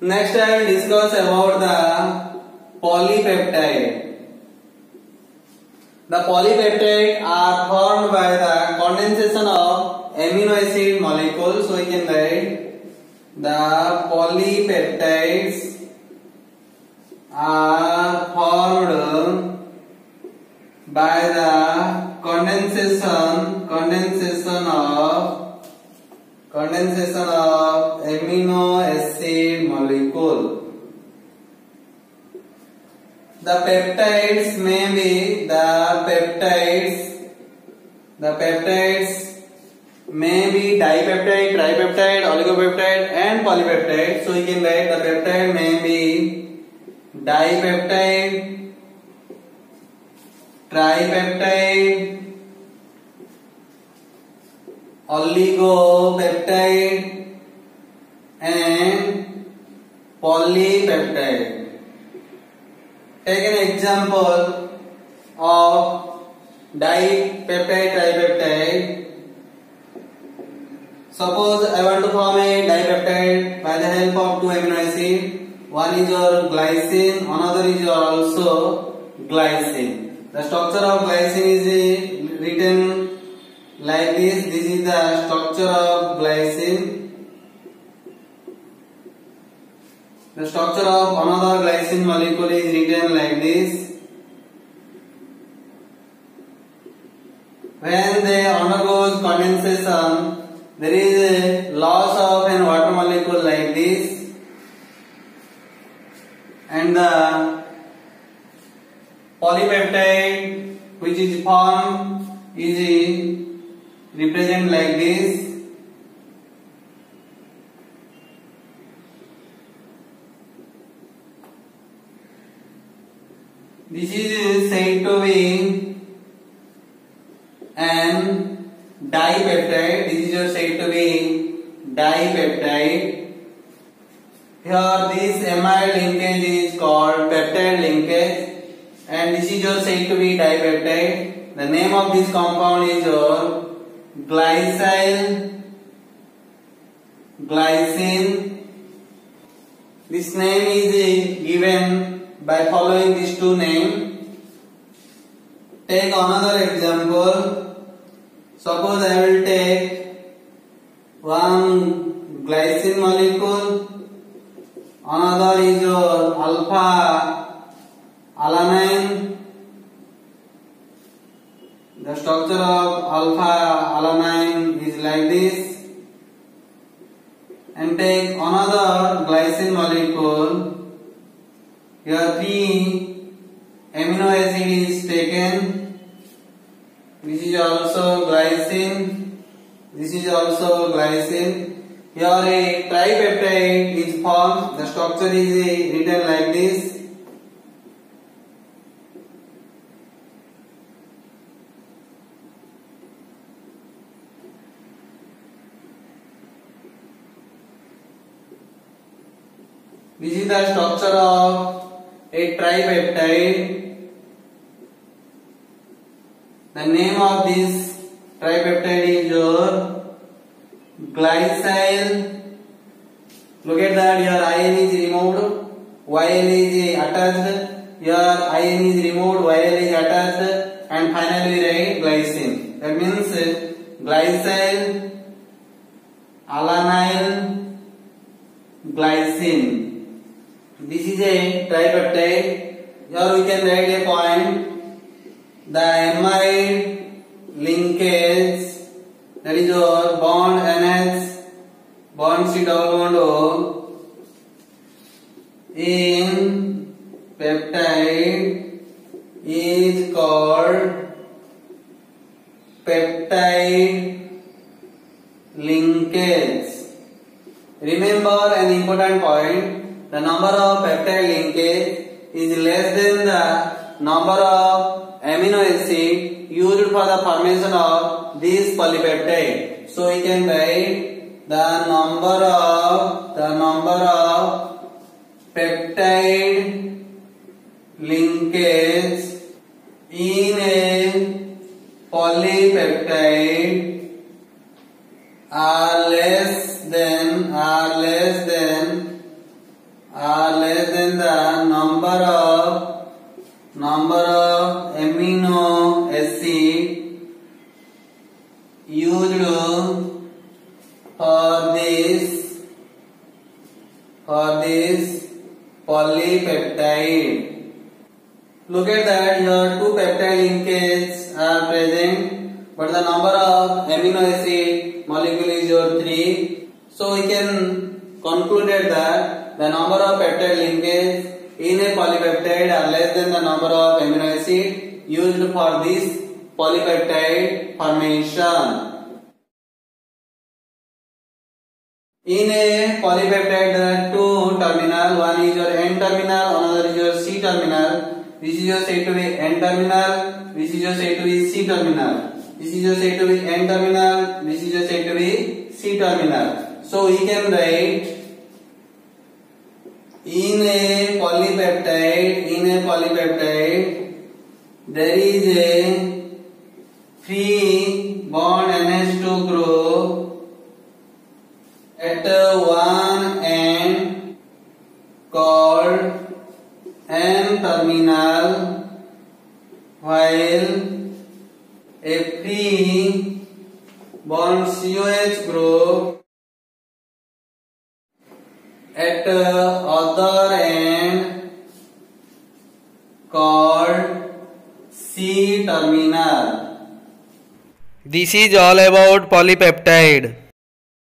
Next I will discuss about the polypeptide. The polypeptide are formed by the condensation of amino acid molecules. So we can write the polypeptides are formed by the condensation of amino acid molecule. The peptides may be dipeptide, tripeptide, oligopeptide and polypeptide. So we can write the peptide may be dipeptide, tripeptide, oligopeptide and polypeptide. Take an example of dipeptide, tripeptide. Suppose I want to form a dipeptide by the help of two amino acids. One is your glycine, another is your also glycine. The structure of glycine is written like this. This is the structure of glycine. The structure of another glycine molecule is written like this. When they undergoes condensation, there is a loss of an water molecule like this, and the polypeptide which is formed is represent like this. This is said to be an dipeptide. This is said to be dipeptide. Here this amide linkage is called peptide linkage, and this is said to be dipeptide. The name of this compound is glycine. This name is given by following these two names. Take another example. Suppose I will take one glycine molecule, another is your alpha alanine. The structure of alpha alanine is like this. And take another glycine molecule. Here 3 amino acid is taken. This is also glycine. This is also glycine. Here a tripeptide is formed. The structure is written like this. This is the structure of a tripeptide. The name of this tripeptide is your glycyl. Look at that, your IN is removed, YL is attached, your IN is removed, YL is attached, and finally we write glycine. That means glycyl, alanine, glycine. This is a tripeptide. Here we can write a point. The amide linkage, that is your bond NH, bond C double bond O, in peptide is called peptide linkage. Remember an important point. The number of peptide linkage is less than the number of amino acid used for the formation of this polypeptide. So we can write the number of peptide linkage in a polypeptide are less than for this polypeptide. Look at that, here two peptide linkages are present, but the number of amino acid molecule is your 3. So we can conclude that the number of peptide linkages in a polypeptide are less than the number of amino acid used for this polypeptide formation. In a polypeptide there are two terminal, one is your N terminal, another is your C terminal. This is your said to be N terminal, this is your said to be C terminal. This is your said to be N terminal, this is your said to be C terminal. So we can write in a polypeptide there is a free bond NH2 group at one end called N terminal, while a free bond COH group at other end called C terminal. This is all about polypeptide.